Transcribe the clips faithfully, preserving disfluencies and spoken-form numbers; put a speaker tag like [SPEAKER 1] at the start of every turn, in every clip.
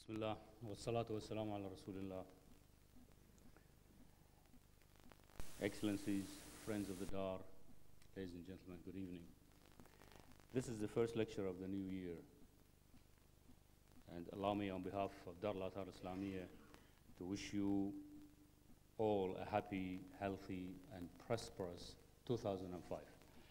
[SPEAKER 1] Bismillah, wa salatu wa salamu ala Rasulillah. Excellencies, friends of the Dar, ladies and gentlemen, good evening. This is the first lecture of the new year. And allow me on behalf of Dar al-Athar Islamiyya to wish you all a happy, healthy, and prosperous two thousand five.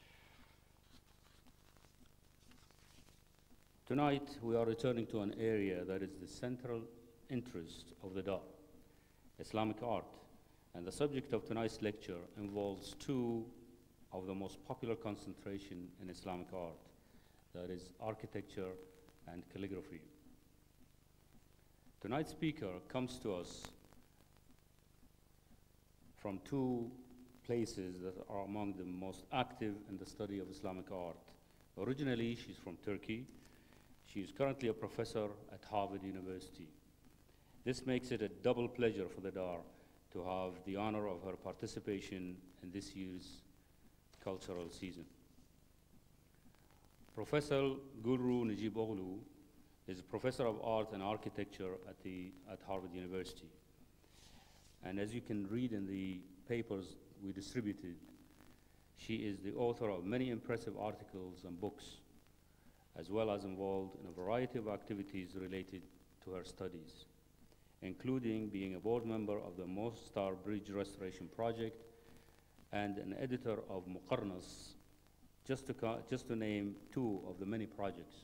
[SPEAKER 1] Tonight, we are returning to an area that is the central interest of the Dar, Islamic art. And the subject of tonight's lecture involves two of the most popular concentration in Islamic art, that is architecture and calligraphy. Tonight's speaker comes to us from two places that are among the most active in the study of Islamic art. Originally, she's from Turkey. She is currently a professor at Harvard University. This makes it a double pleasure for the Dar to have the honor of her participation in this year's cultural season. Professor Gulru Necipoglu is a professor of art and architecture at, the, at Harvard University. And as you can read in the papers we distributed, she is the author of many impressive articles and books, as well as involved in a variety of activities related to her studies, including being a board member of the Mostar Bridge Restoration Project and an editor of Muqarnas, just to, just to name two of the many projects.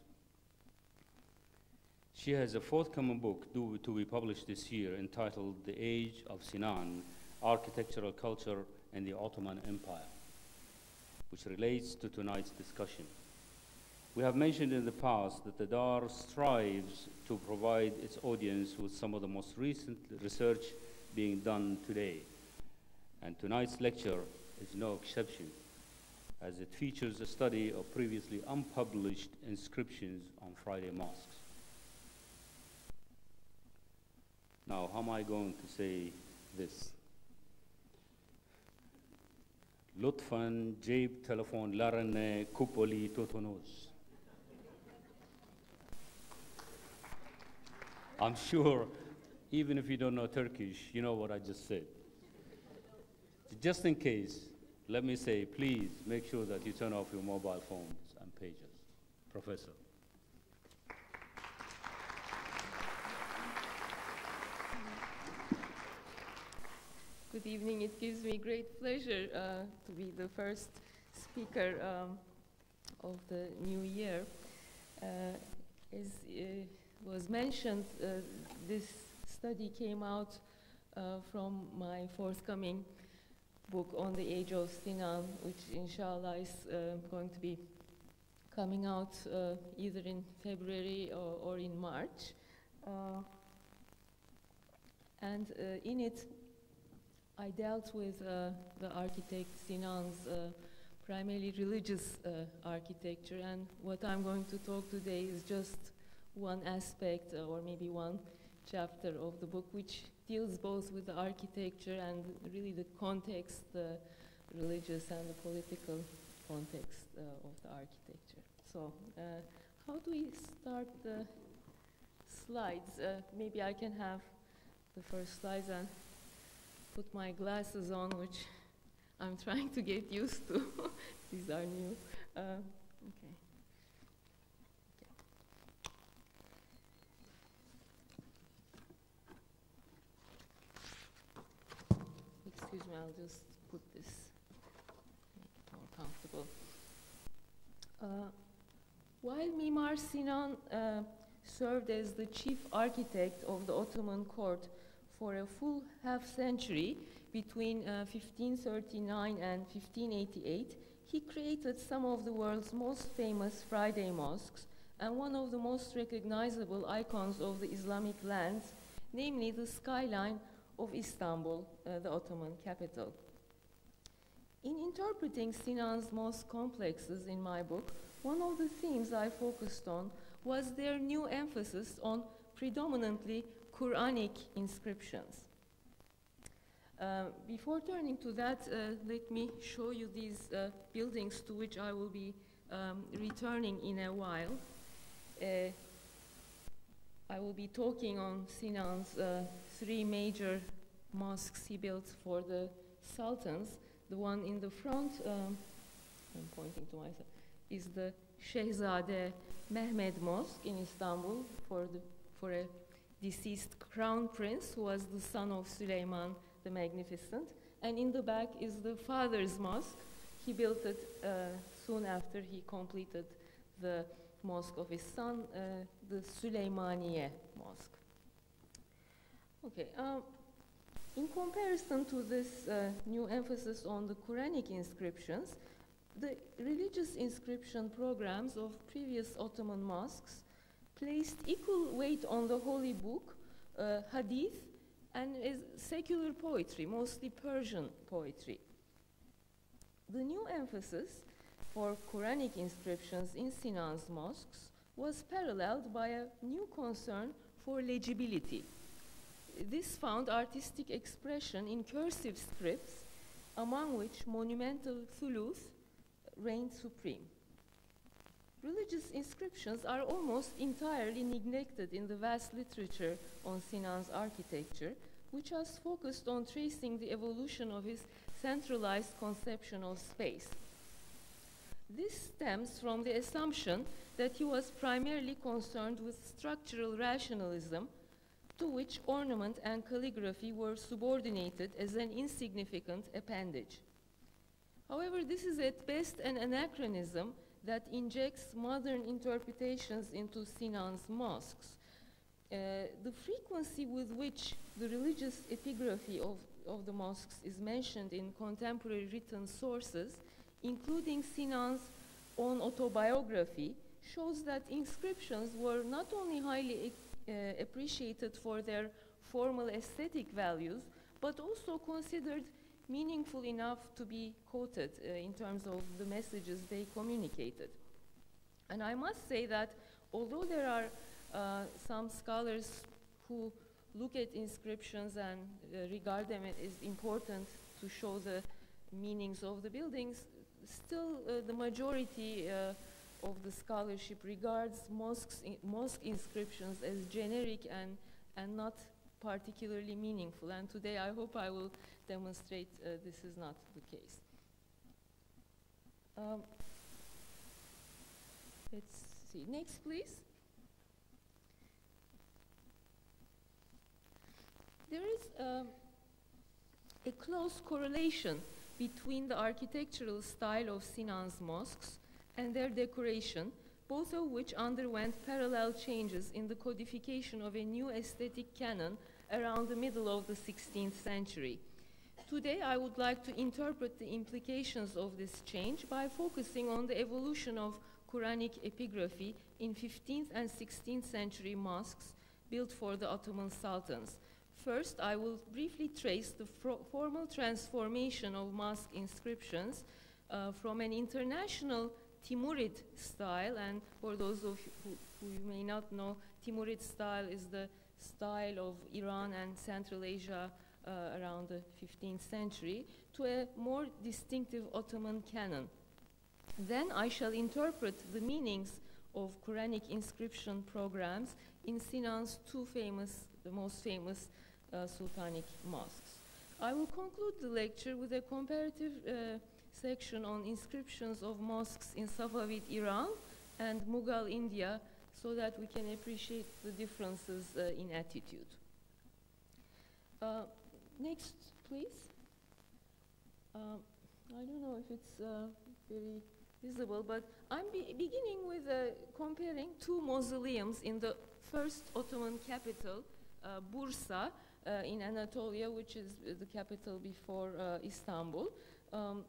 [SPEAKER 1] She has a forthcoming book due to be published this year entitled The Age of Sinan, Architectural Culture in the Ottoman Empire, which relates to tonight's discussion. We have mentioned in the past that the Dar strives to provide its audience with some of the most recent research being done today. And tonight's lecture is no exception, as it features a study of previously unpublished inscriptions on Friday mosques. Now, how am I going to say this? Lutfan jib telefon larane kupoli totonos. I'm sure, even if you don't know Turkish, you know what I just said. Just in case, let me say, please make sure that you turn off your mobile phones and pages. Professor.
[SPEAKER 2] Good evening. It gives me great pleasure uh, to be the first speaker um, of the new year. Uh, as uh, was mentioned, uh, this study came out uh, from my forthcoming book on the Age of Sinan, which inshallah is uh, going to be coming out uh, either in February or, or in March. Uh, and uh, in it, I dealt with uh, the architect Sinan's uh, primarily religious uh, architecture, and what I'm going to talk today is just one aspect uh, or maybe one chapter of the book, which deals both with the architecture and really the context, the religious and the political context uh, of the architecture. So uh, how do we start the slides? Uh, maybe I can have the first slides and put my glasses on, which I'm trying to get used to. These are new. Uh, okay. Excuse me, I'll just put this, make it more comfortable. Uh, while Mimar Sinan uh, served as the chief architect of the Ottoman court for a full half century, between uh, fifteen thirty-nine and fifteen eighty-eight, he created some of the world's most famous Friday mosques and one of the most recognizable icons of the Islamic lands, namely the skyline of Istanbul, uh, the Ottoman capital. In interpreting Sinan's mosque complexes in my book, one of the themes I focused on was their new emphasis on predominantly Qur'anic inscriptions. Uh, before turning to that, uh, let me show you these uh, buildings to which I will be um, returning in a while. Uh, I will be talking on Sinan's uh, three major mosques he built for the sultans. The one in the front, um, I'm pointing to myself, is the Shehzade Mehmed Mosque in Istanbul for, the, for a deceased crown prince who was the son of Süleyman the Magnificent. And in the back is the father's mosque. He built it uh, soon after he completed the mosque of his son, uh, the Süleymaniye Mosque. Okay, um, in comparison to this uh, new emphasis on the Quranic inscriptions, the religious inscription programs of previous Ottoman mosques placed equal weight on the holy book, uh, hadith, and is secular poetry, mostly Persian poetry. The new emphasis for Quranic inscriptions in Sinan's mosques was paralleled by a new concern for legibility. This found artistic expression in cursive scripts, among which monumental thuluth reigned supreme. Religious inscriptions are almost entirely neglected in the vast literature on Sinan's architecture, which has focused on tracing the evolution of his centralized conception of space. This stems from the assumption that he was primarily concerned with structural rationalism, to which ornament and calligraphy were subordinated as an insignificant appendage. However, this is at best an anachronism that injects modern interpretations into Sinan's mosques. Uh, the frequency with which the religious epigraphy of, of the mosques is mentioned in contemporary written sources, including Sinan's own autobiography, shows that inscriptions were not only highly uh, appreciated for their formal aesthetic values, but also considered meaningful enough to be quoted uh, in terms of the messages they communicated. And I must say that although there are uh, some scholars who look at inscriptions and uh, regard them as important to show the meanings of the buildings, still uh, the majority uh, of the scholarship regards mosques in, mosque inscriptions as generic and, and not particularly meaningful. And today I hope I will demonstrate uh, this is not the case. Um, let's see. Next, please. There is uh, a close correlation between the architectural style of Sinan's mosques and their decoration, both of which underwent parallel changes in the codification of a new aesthetic canon around the middle of the sixteenth century. Today, I would like to interpret the implications of this change by focusing on the evolution of Quranic epigraphy in fifteenth and sixteenth century mosques built for the Ottoman sultans. First, I will briefly trace the formal transformation of mosque inscriptions uh, from an international Timurid style, and for those of you who, who you may not know, Timurid style is the style of Iran and Central Asia uh, around the fifteenth century, to a more distinctive Ottoman canon. Then I shall interpret the meanings of Quranic inscription programs in Sinan's two famous, the most famous uh, Sultanic mosques. I will conclude the lecture with a comparative uh, section on inscriptions of mosques in Safavid Iran and Mughal India, so that we can appreciate the differences uh, in attitude. Uh, next, please. Uh, I don't know if it's uh, very visible, but I'm be beginning with uh, comparing two mausoleums in the first Ottoman capital, uh, Bursa, uh, in Anatolia, which is uh, the capital before uh, Istanbul. Um,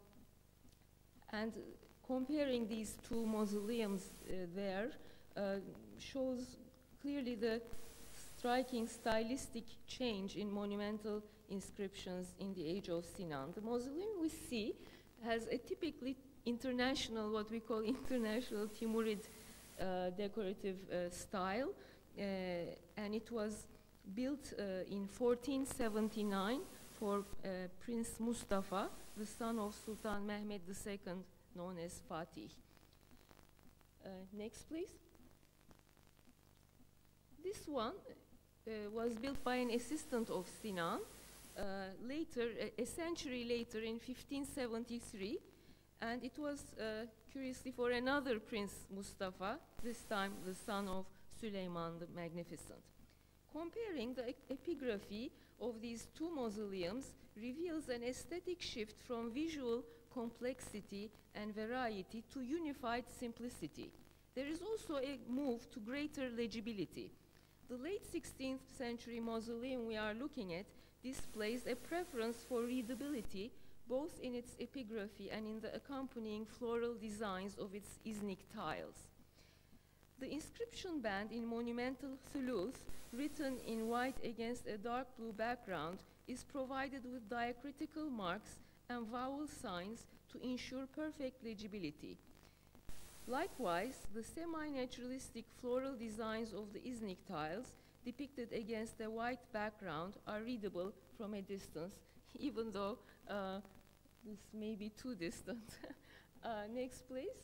[SPEAKER 2] and comparing these two mausoleums uh, there uh, shows clearly the striking stylistic change in monumental inscriptions in the age of Sinan. The mausoleum we see has a typically international, what we call international Timurid uh, decorative uh, style, uh, and it was built uh, in fourteen seventy-nine for uh, Prince Mustafa, the son of Sultan Mehmed the Second, known as Fatih. Uh, next, please. this one uh, was built by an assistant of Sinan, uh, later, a, a century later in fifteen seventy-three, and it was, uh, curiously, for another Prince Mustafa, this time the son of Süleyman the Magnificent. Comparing the epigraphy of these two mausoleums reveals an aesthetic shift from visual complexity and variety to unified simplicity. There is also a move to greater legibility. The late sixteenth century mausoleum we are looking at displays a preference for readability, both in its epigraphy and in the accompanying floral designs of its Islamic tiles. The inscription band in Monumental Thuluth, written in white against a dark blue background, is provided with diacritical marks and vowel signs to ensure perfect legibility. Likewise, the semi-naturalistic floral designs of the Islamic tiles, depicted against a white background, are readable from a distance, even though uh, this may be too distant. uh, next, please.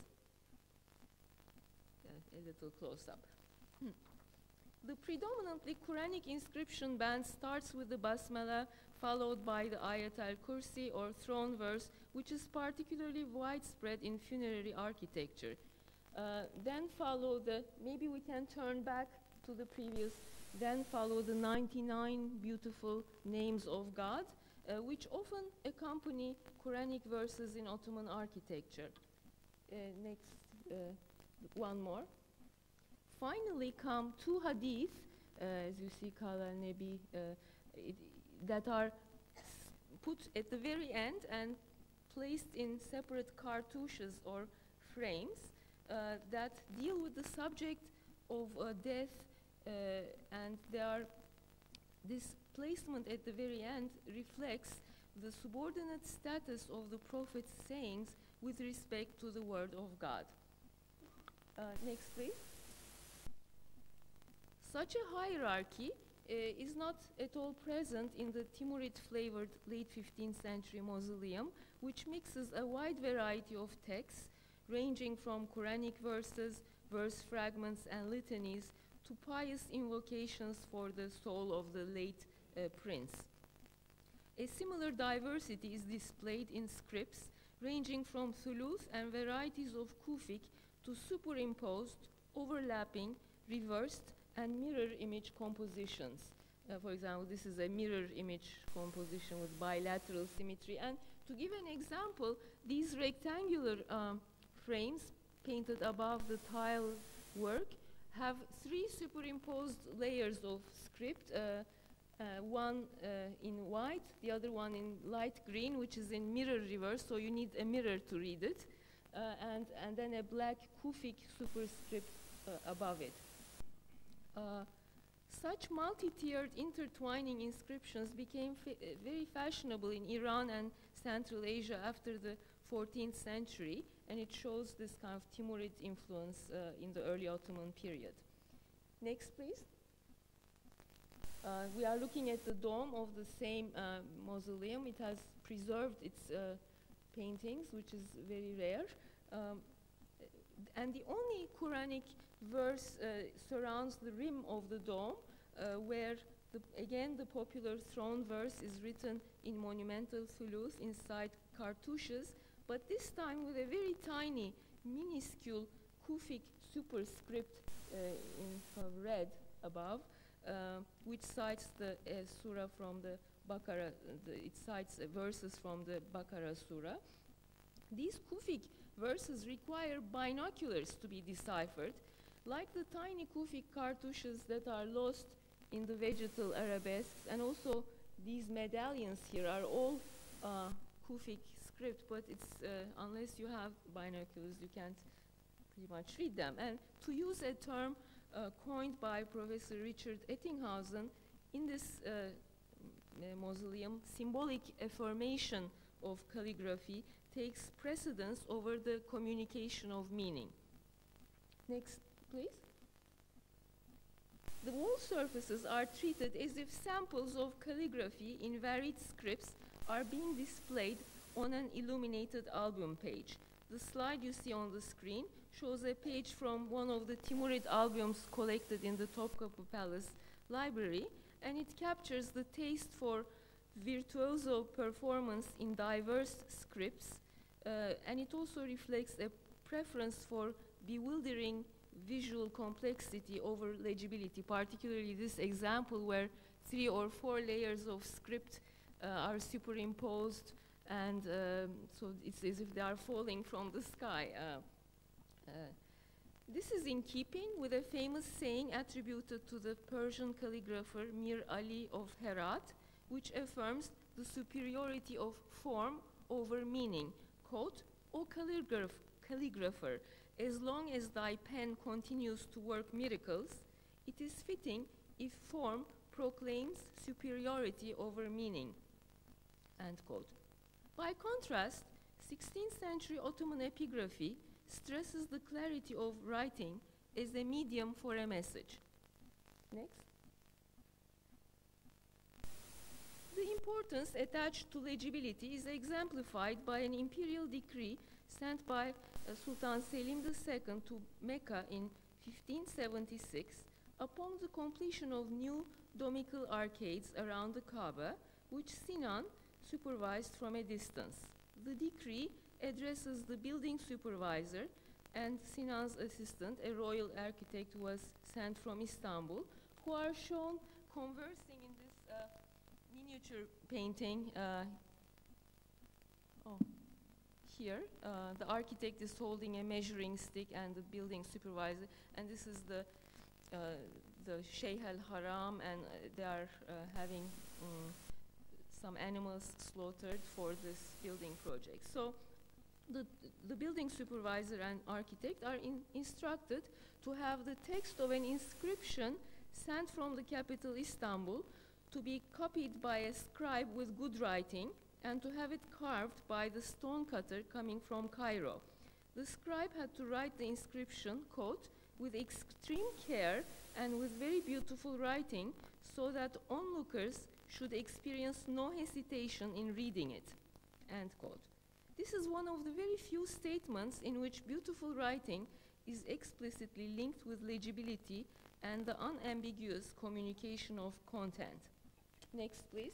[SPEAKER 2] A little close-up. Hmm. The predominantly Quranic inscription band starts with the Basmala, followed by the Ayat al-Kursi or throne verse, which is particularly widespread in funerary architecture. Uh, then follow the, maybe we can turn back to the previous, then follow the ninety-nine beautiful names of God, uh, which often accompany Quranic verses in Ottoman architecture. Uh, next, uh, one more. Finally come two hadith, uh, as you see, Kala Nebi, uh, it, that are put at the very end and placed in separate cartouches or frames uh, that deal with the subject of uh, death, uh, and they are, this placement at the very end reflects the subordinate status of the Prophet's sayings with respect to the word of God. Uh, next, please. Such a hierarchy uh, is not at all present in the Timurid-flavored late fifteenth century mausoleum, which mixes a wide variety of texts, ranging from Quranic verses, verse fragments, and litanies, to pious invocations for the soul of the late uh, prince. A similar diversity is displayed in scripts, ranging from thuluth and varieties of Kufic to superimposed, overlapping, reversed, and mirror image compositions. Uh, for example, this is a mirror image composition with bilateral symmetry. And to give an example, these rectangular um, frames painted above the tile work have three superimposed layers of script, uh, uh, one uh, in white, the other one in light green, which is in mirror reverse, so you need a mirror to read it, uh, and, and then a black Kufic superscript uh, above it. Uh, such multi-tiered intertwining inscriptions became fa uh, very fashionable in Iran and Central Asia after the fourteenth century, and it shows this kind of Timurid influence uh, in the early Ottoman period. Next, please. Uh, we are looking at the dome of the same uh, mausoleum. It has preserved its uh, paintings, which is very rare. Um, and the only Quranic verse uh, surrounds the rim of the dome, uh, where, the, again, the popular throne verse is written in Monumental Thuluth inside cartouches, but this time with a very tiny, minuscule Kufic superscript uh, in uh, red above, uh, which cites the uh, surah from the Baqarah, the, it cites uh, verses from the Baqarah surah. These Kufic verses require binoculars to be deciphered, like the tiny Kufic cartouches that are lost in the vegetal arabesques, and also these medallions here are all uh, Kufic script, but it's uh, unless you have binoculars, you can't pretty much read them. And to use a term uh, coined by Professor Richard Ettinghausen, in this uh, mausoleum, symbolic affirmation of calligraphy takes precedence over the communication of meaning. Next, please. The wall surfaces are treated as if samples of calligraphy in varied scripts are being displayed on an illuminated album page. The slide you see on the screen shows a page from one of the Timurid albums collected in the Topkapı Palace library, and it captures the taste for virtuoso performance in diverse scripts, uh, and it also reflects a preference for bewildering visual complexity over legibility, particularly this example where three or four layers of script uh, are superimposed, and um, so it's as if they are falling from the sky. Uh, uh, this is in keeping with a famous saying attributed to the Persian calligrapher Mir Ali of Herat, which affirms the superiority of form over meaning. Quote, "O calligraph calligrapher, as long as thy pen continues to work miracles, it is fitting if form proclaims superiority over meaning." End quote. By contrast, sixteenth century Ottoman epigraphy stresses the clarity of writing as a medium for a message. Next. The importance attached to legibility is exemplified by an imperial decree sent by uh, Sultan Selim the Second to Mecca in fifteen seventy-six upon the completion of new domical arcades around the Kaaba, which Sinan supervised from a distance. The decree addresses the building supervisor and Sinan's assistant, a royal architect who was sent from Istanbul, who are shown conversing in this uh, miniature painting. Uh, oh, here, uh, the architect is holding a measuring stick and the building supervisor, and this is the uh, the Sheikh al-Haram, and uh, they are uh, having um, some animals slaughtered for this building project. So the, the building supervisor and architect are in instructed to have the text of an inscription sent from the capital Istanbul to be copied by a scribe with good writing and to have it carved by the stone cutter coming from Cairo. The scribe had to write the inscription, quote, with extreme care and with very beautiful writing so that onlookers should experience no hesitation in reading it, end quote. This is one of the very few statements in which beautiful writing is explicitly linked with legibility and the unambiguous communication of content. Next, please.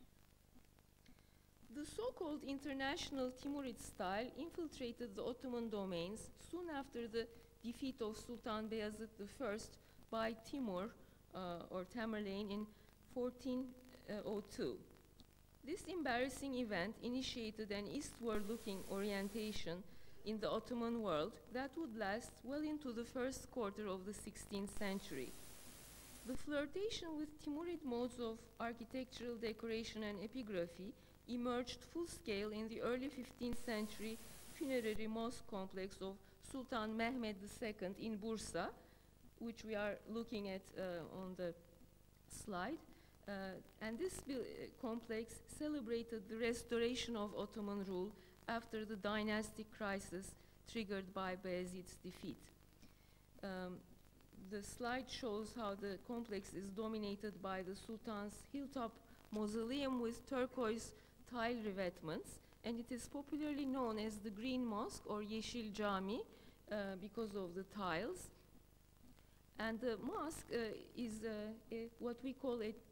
[SPEAKER 2] The so-called international Timurid style infiltrated the Ottoman domains soon after the defeat of Sultan Bayezid the First by Timur uh, or Tamerlane in fourteen oh two. This embarrassing event initiated an eastward-looking orientation in the Ottoman world that would last well into the first quarter of the sixteenth century. The flirtation with Timurid modes of architectural decoration and epigraphy emerged full-scale in the early fifteenth century funerary mosque complex of Sultan Mehmed the Second in Bursa, which we are looking at uh, on the slide. Uh, and this uh, complex celebrated the restoration of Ottoman rule after the dynastic crisis triggered by Bayezid's defeat. Um, the slide shows how the complex is dominated by the Sultan's hilltop mausoleum with turquoise tile revetments, and it is popularly known as the Green Mosque or Yeşil Cami uh, because of the tiles. And the mosque uh, is uh, a, what we call a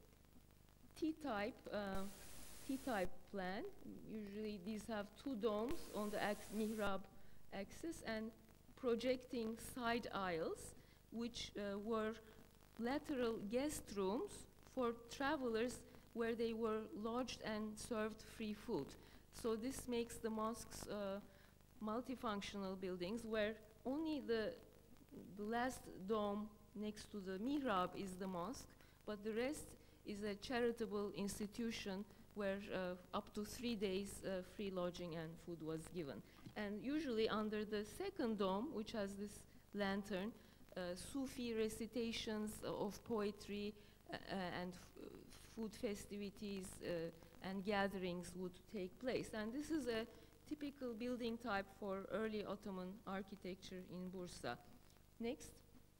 [SPEAKER 2] T-type uh, T-type plan. Usually these have two domes on the ax mihrab axis and projecting side aisles, which uh, were lateral guest rooms for travelers where they were lodged and served free food. So this makes the mosques uh, multifunctional buildings where only the, the last dome next to the mihrab is the mosque, but the rest is a charitable institution where uh, up to three days uh, free lodging and food was given. And usually under the second dome, which has this lantern, uh, Sufi recitations of poetry uh, and f food festivities uh, and gatherings would take place. And this is a typical building type for early Ottoman architecture in Bursa. Next.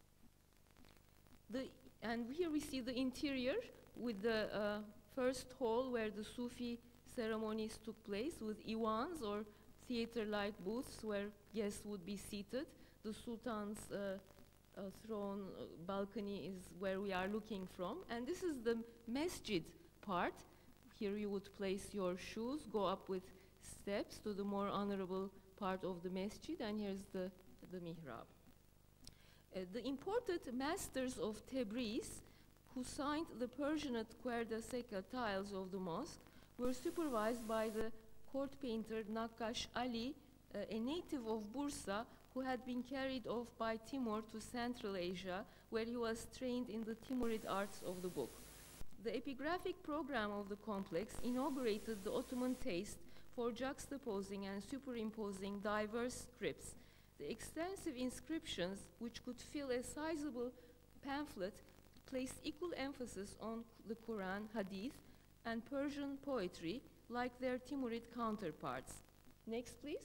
[SPEAKER 2] The, and here we see the interior with the uh, first hall where the Sufi ceremonies took place with iwans or theater-like booths where guests would be seated. the Sultan's uh, uh, throne uh, balcony is where we are looking from. And this is the masjid part. Here you would place your shoes, go up with steps to the more honorable part of the masjid, and here's the, the mihrab. Uh, the imported masters of Tabriz, who signed the Persianate Querda Seka tiles of the mosque, were supervised by the court painter Nakkash Ali, uh, a native of Bursa, who had been carried off by Timur to Central Asia, where he was trained in the Timurid arts of the book. The epigraphic program of the complex inaugurated the Ottoman taste for juxtaposing and superimposing diverse scripts. The extensive inscriptions, which could fill a sizable pamphlet, placed equal emphasis on the Quran, Hadith, and Persian poetry, like their Timurid counterparts. Next, please.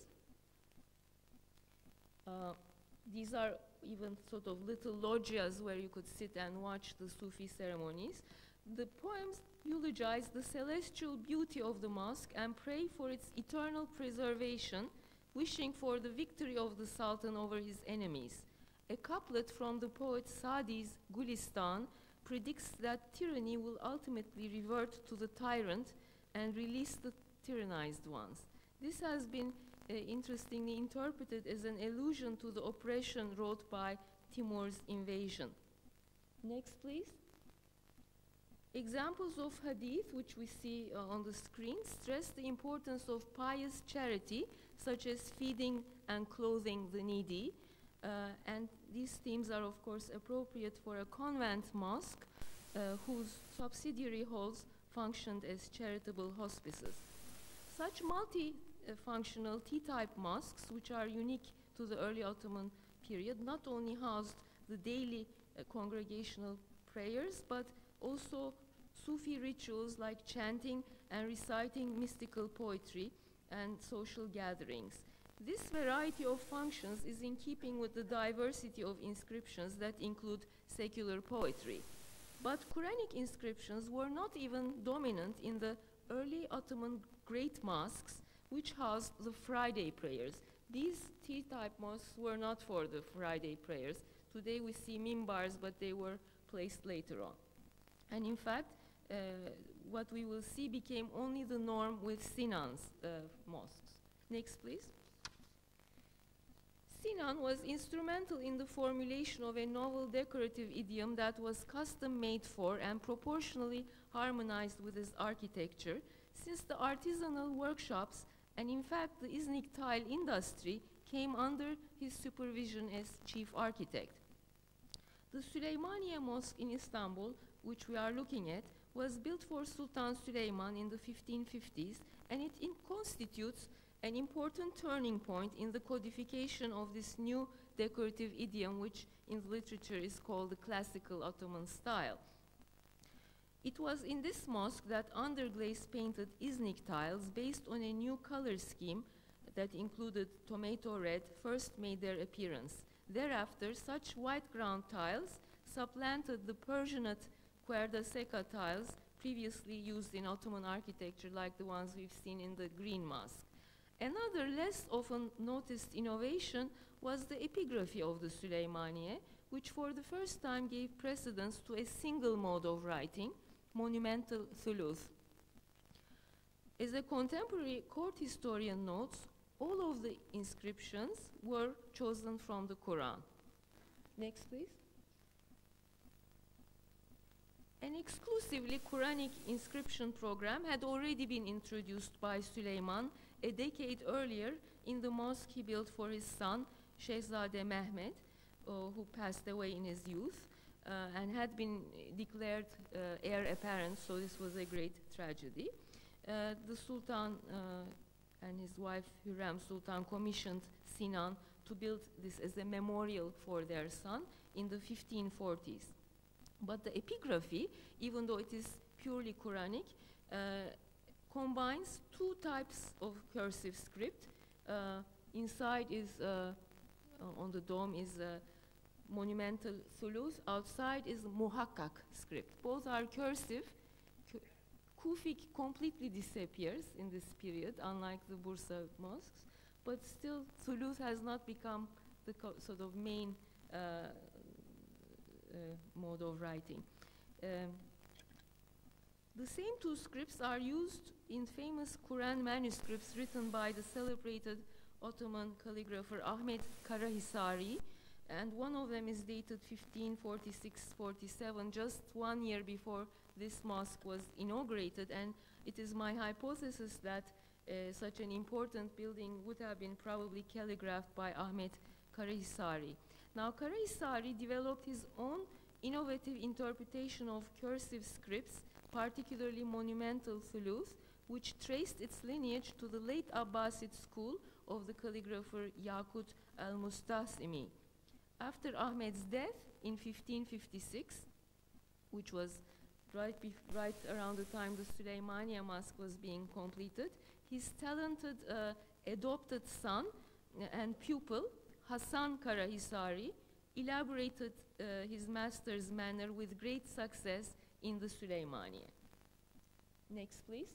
[SPEAKER 2] Uh, these are even sort of little loggias where you could sit and watch the Sufi ceremonies. The poems eulogize the celestial beauty of the mosque and pray for its eternal preservation, wishing for the victory of the Sultan over his enemies. A couplet from the poet Sadi's Gulistan predicts that tyranny will ultimately revert to the tyrant and release the tyrannized ones. This has been uh, interestingly interpreted as an allusion to the oppression wrought by Timur's invasion. Next, please. Examples of hadith, which we see uh, on the screen, stress the importance of pious charity, such as feeding and clothing the needy. Uh, and these themes are, of course, appropriate for a convent mosque uh, whose subsidiary halls functioned as charitable hospices. Such multi-functional T-type mosques, which are unique to the early Ottoman period, not only housed the daily uh, congregational prayers, but also Sufi rituals like chanting and reciting mystical poetry and social gatherings. This variety of functions is in keeping with the diversity of inscriptions that include secular poetry. But Quranic inscriptions were not even dominant in the early Ottoman great mosques, which housed the Friday prayers. These T-type mosques were not for the Friday prayers. Today we see mimbars, but they were placed later on. And in fact, uh, what we will see became only the norm with Sinan's uh, mosques. Next, please. Sinan was instrumental in the formulation of a novel decorative idiom that was custom made for and proportionally harmonized with his architecture, since the artisanal workshops and in fact the Iznik tile industry came under his supervision as chief architect. The Süleymaniye Mosque in Istanbul, which we are looking at, was built for Sultan Süleyman in the fifteen fifties, and it in constitutes an important turning point in the codification of this new decorative idiom, which in the literature is called the classical Ottoman style. It was in this mosque that underglaze painted Iznik tiles based on a new color scheme that included tomato red first made their appearance. Thereafter, such white ground tiles supplanted the Persianate Querda Seka tiles previously used in Ottoman architecture, like the ones we've seen in the Green Mosque. Another less often noticed innovation was the epigraphy of the Süleymaniye, which for the first time gave precedence to a single mode of writing, monumental thuluth. As a contemporary court historian notes, all of the inscriptions were chosen from the Quran. Next, please. An exclusively Quranic inscription program had already been introduced by Süleyman a decade earlier in the mosque he built for his son, Shehzade Mehmed, uh, who passed away in his youth uh, and had been declared uh, heir apparent, so this was a great tragedy. Uh, the Sultan uh, and his wife Hürrem Sultan commissioned Sinan to build this as a memorial for their son in the fifteen forties. But the epigraphy, even though it is purely Quranic, uh, combines two types of cursive script. Uh, inside is, uh, uh, on the dome is uh, monumental thuluth, outside is muhakkak script. Both are cursive. Kufic completely disappears in this period, unlike the Bursa mosques, but still thuluth has not become the sort of main uh, uh, mode of writing. Um, the same two scripts are used in famous Quran manuscripts written by the celebrated Ottoman calligrapher Ahmet Karahisari, and one of them is dated fifteen forty-six forty-seven, just one year before this mosque was inaugurated, and it is my hypothesis that uh, such an important building would have been probably calligraphed by Ahmet Karahisari. Now, Karahisari developed his own innovative interpretation of cursive scripts, particularly monumental thuluth, which traced its lineage to the late Abbasid school of the calligrapher Yaqut al-Mustasimi. After Ahmed's death in fifteen fifty-six, which was right, right around the time the Süleymaniye Mosque was being completed, his talented uh, adopted son and pupil, Hasan Karahisari, elaborated uh, his master's manner with great success in the Süleymaniye. Next, please.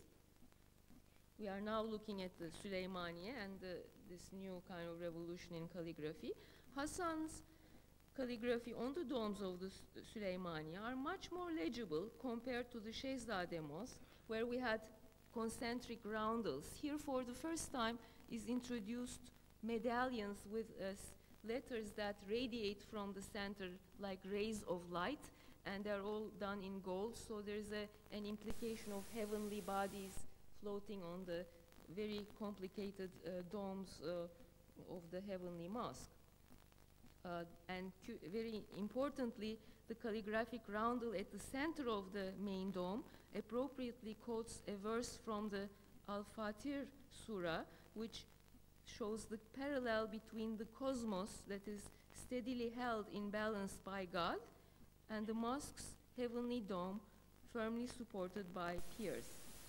[SPEAKER 2] We are now looking at the Süleymaniye and the, this new kind of revolution in calligraphy. Hasan's calligraphy on the domes of the Süleymaniye are much more legible compared to the Shehzade Mosque, where we had concentric roundels. Here, for the first time, is introduced medallions with uh, letters that radiate from the center like rays of light, and they're all done in gold, so there's a, an implication of heavenly bodies floating on the very complicated uh, domes uh, of the heavenly mosque. Uh, and very importantly, the calligraphic roundel at the center of the main dome appropriately quotes a verse from the Al-Fatir Surah, which shows the parallel between the cosmos that is steadily held in balance by God and the mosque's heavenly dome firmly supported by piers.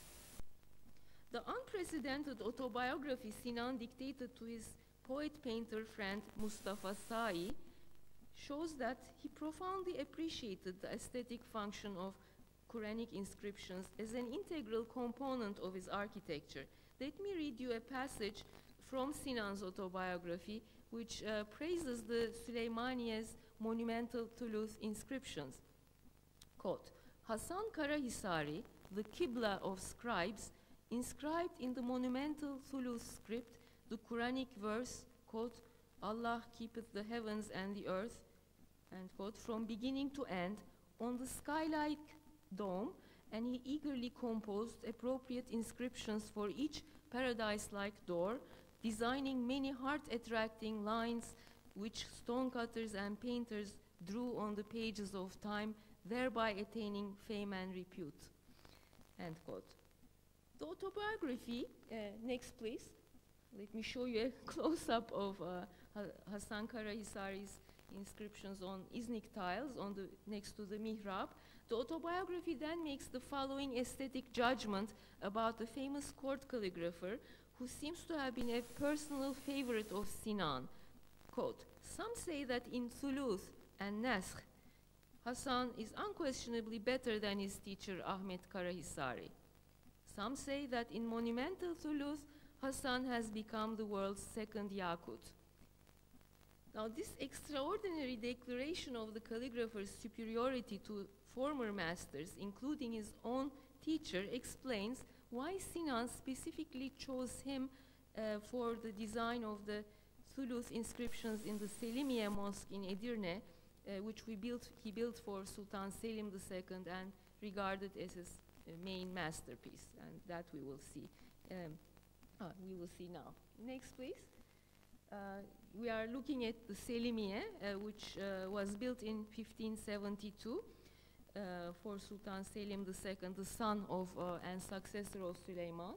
[SPEAKER 2] The unprecedented autobiography Sinan dictated to his poet-painter friend Mustafa Sai shows that he profoundly appreciated the aesthetic function of Qur'anic inscriptions as an integral component of his architecture. Let me read you a passage from Sinan's autobiography, which uh, praises the Süleymaniye's monumental thuluth inscriptions. Quote, Hasan Karahisari, the Qibla of scribes, inscribed in the monumental thuluth script the Quranic verse, quote, Allah keepeth the heavens and the earth, end quote, from beginning to end on the sky-like dome, and he eagerly composed appropriate inscriptions for each paradise-like door, designing many heart-attracting lines which stonecutters and painters drew on the pages of time, thereby attaining fame and repute, end quote. The autobiography, uh, next please. Let me show you a close-up of uh, Hasan Karahisari's inscriptions on Iznik tiles on the, next to the mihrab. The autobiography then makes the following aesthetic judgment about the famous court calligrapher who seems to have been a personal favorite of Sinan. Quote, some say that in thuluth and naskh, Hasan is unquestionably better than his teacher Ahmet Karahisari. Some say that in monumental thuluth, Hasan has become the world's second Yaqut. Now, this extraordinary declaration of the calligrapher's superiority to former masters, including his own teacher, explains why Sinan specifically chose him uh, for the design of the thuluth inscriptions in the Selimiye Mosque in Edirne, uh, which we built, he built for Sultan Selim the Second and regarded as his uh, main masterpiece, and that we will see. Um, Ah, we will see now. Next, please. Uh, we are looking at the Selimiye, uh, which uh, was built in fifteen seventy-two uh, for Sultan Selim the Second, the son of uh, and successor of Süleyman.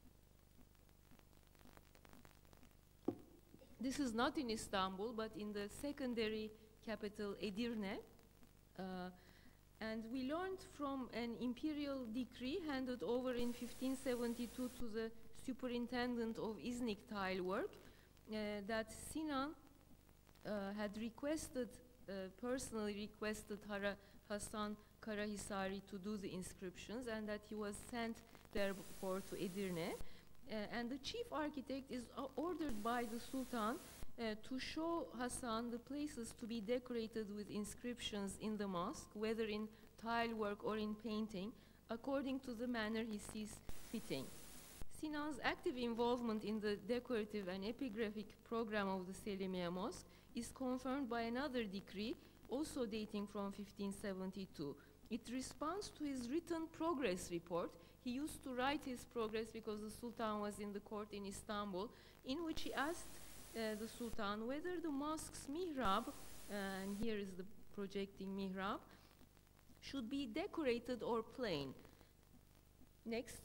[SPEAKER 2] This is not in Istanbul, but in the secondary capital, Edirne. Uh, and we learned from an imperial decree handed over in fifteen seventy-two to the superintendent of Iznik tile work, uh, that Sinan uh, had requested, uh, personally requested Hara Hasan Karahisari to do the inscriptions, and that he was sent therefore to Edirne. Uh, and the chief architect is uh, ordered by the Sultan uh, to show Hassan the places to be decorated with inscriptions in the mosque, whether in tile work or in painting, according to the manner he sees fitting. Sinan's active involvement in the decorative and epigraphic program of the Selimiye Mosque is confirmed by another decree, also dating from fifteen seventy-two. It responds to his written progress report. He used to write his progress because the Sultan was in the court in Istanbul, in which he asked uh, the Sultan whether the mosque's mihrab, uh, and here is the projecting mihrab, should be decorated or plain. Next.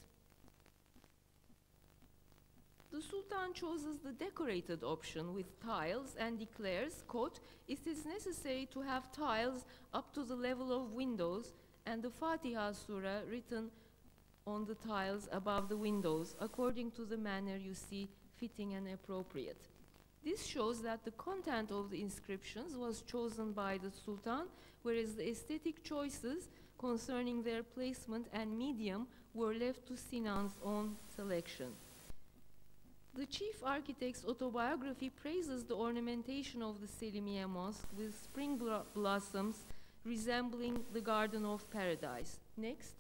[SPEAKER 2] The Sultan chooses the decorated option with tiles and declares, quote, "It is necessary to have tiles up to the level of windows and the Fatiha Surah written on the tiles above the windows, according to the manner you see fitting and appropriate." This shows that the content of the inscriptions was chosen by the Sultan, whereas the aesthetic choices concerning their placement and medium were left to Sinan's own selection. The chief architect's autobiography praises the ornamentation of the Selimiye Mosque with spring blo blossoms resembling the Garden of Paradise. Next.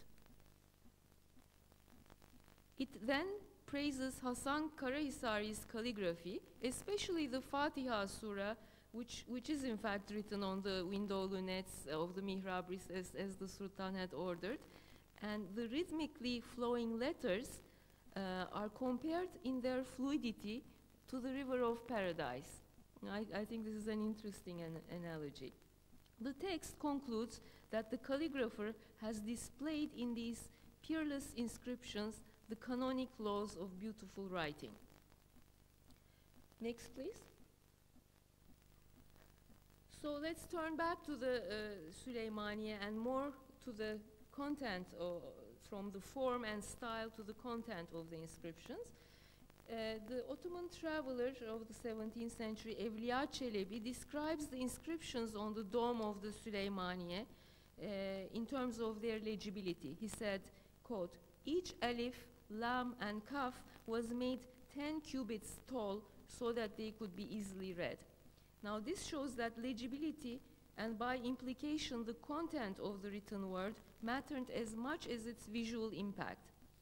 [SPEAKER 2] It then praises Hasan Karahisari's calligraphy, especially the Fatiha Surah, which, which is in fact written on the window lunettes of the mihrab recess as the Sultan had ordered, and the rhythmically flowing letters Uh, are compared in their fluidity to the river of paradise. I, I think this is an interesting an analogy. The text concludes that the calligrapher has displayed in these peerless inscriptions the canonic laws of beautiful writing. Next, please. So let's turn back to the uh, Süleymaniye and more to the content of from the form and style to the content of the inscriptions. Uh, the Ottoman traveler of the seventeenth century, Evliya Çelebi, describes the inscriptions on the dome of the Süleymaniye uh, in terms of their legibility. He said, quote, "Each alif, lam, and kaf was made ten cubits tall so that they could be easily read." Now this shows that legibility and by implication the content of the written word mattered as much as its visual impact.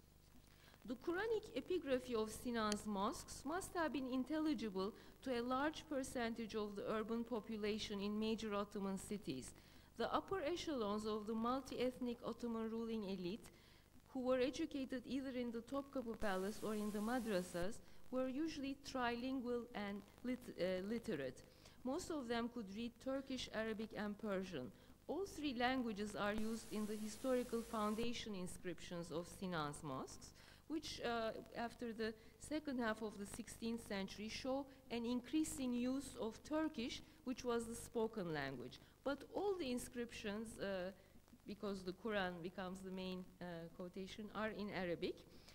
[SPEAKER 2] The Qur'anic epigraphy of Sinan's mosques must have been intelligible to a large percentage of the urban population in major Ottoman cities. The upper echelons of the multi-ethnic Ottoman ruling elite, who were educated either in the Topkapı Palace or in the madrasas, were usually trilingual and lit uh, literate. Most of them could read Turkish, Arabic, and Persian. All three languages are used in the historical foundation inscriptions of Sinan's mosques, which uh, after the second half of the sixteenth century show an increasing use of Turkish, which was the spoken language. But all the inscriptions, uh, because the Quran becomes the main uh, quotation, are in Arabic.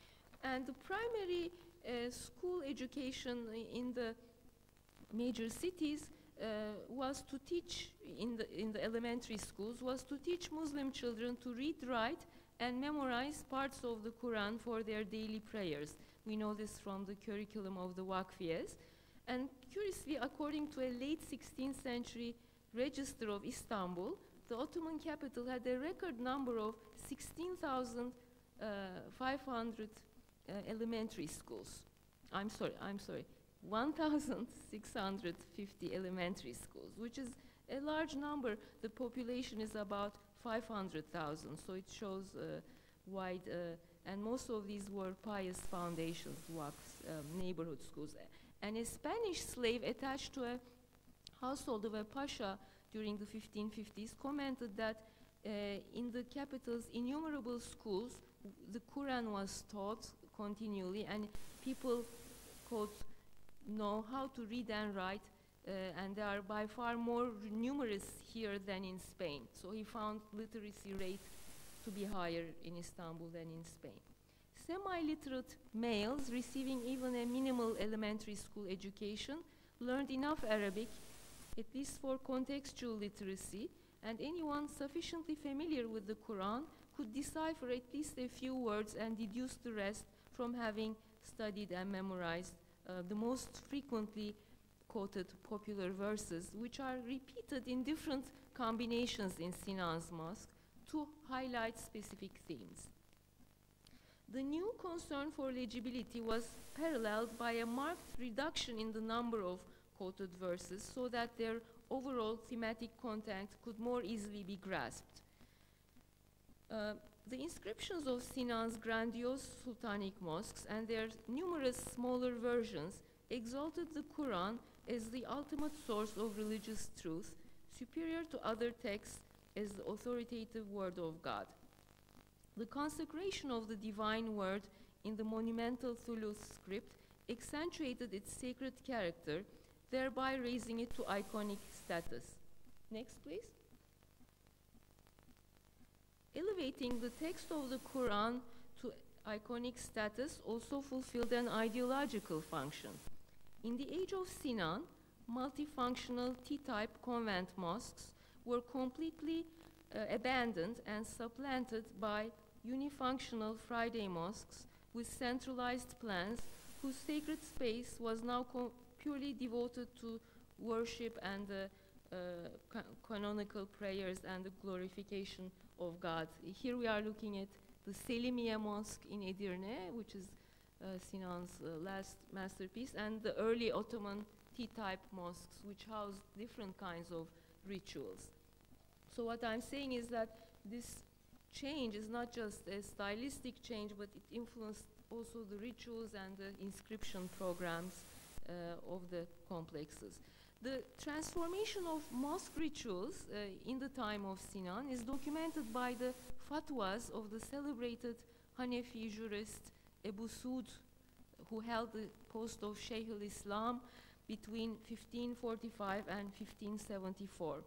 [SPEAKER 2] And the primary uh, school education in the major cities Uh, was to teach in the, in the elementary schools, was to teach Muslim children to read, write, and memorize parts of the Quran for their daily prayers. We know this from the curriculum of the Vakfiyes. And curiously, according to a late sixteenth century register of Istanbul, the Ottoman capital had a record number of sixteen thousand five hundred uh, elementary schools. I'm sorry, I'm sorry. one thousand six hundred fifty elementary schools, which is a large number. The population is about five hundred thousand, so it shows uh, wide, uh, and most of these were pious foundations, waqfs, um, neighborhood schools. And a Spanish slave attached to a household of a pasha during the fifteen fifties commented that uh, in the capital's innumerable schools, the Quran was taught continually, and people, quote, know how to read and write, uh, and they are by far more numerous here than in Spain. So he found literacy rate to be higher in Istanbul than in Spain. Semi-literate males receiving even a minimal elementary school education learned enough Arabic, at least for contextual literacy, and anyone sufficiently familiar with the Quran could decipher at least a few words and deduce the rest from having studied and memorized Uh, the most frequently quoted popular verses, which are repeated in different combinations in Sinan's mosque to highlight specific themes. The new concern for legibility was paralleled by a marked reduction in the number of quoted verses so that their overall thematic content could more easily be grasped. Uh, the inscriptions of Sinan's grandiose sultanic mosques and their numerous smaller versions exalted the Quran as the ultimate source of religious truth, superior to other texts as the authoritative word of God. The consecration of the divine word in the monumental Thuluth script accentuated its sacred character, thereby raising it to iconic status. Next, please. Elevating the text of the Quran to iconic status also fulfilled an ideological function. In the age of Sinan, multifunctional T-type convent mosques were completely uh, abandoned and supplanted by unifunctional Friday mosques with centralized plans whose sacred space was now purely devoted to worship and the uh, ca canonical prayers and the glorification of God. Here we are looking at the Selimiye Mosque in Edirne, which is uh, Sinan's uh, last masterpiece, and the early Ottoman T-type mosques, which housed different kinds of rituals. So what I'm saying is that this change is not just a stylistic change, but it influenced also the rituals and the inscription programs uh, of the complexes. The transformation of mosque rituals uh, in the time of Sinan is documented by the fatwas of the celebrated Hanefi jurist Ebu Suud, who held the post of Shaykh al-Islam between fifteen forty-five and fifteen seventy-four.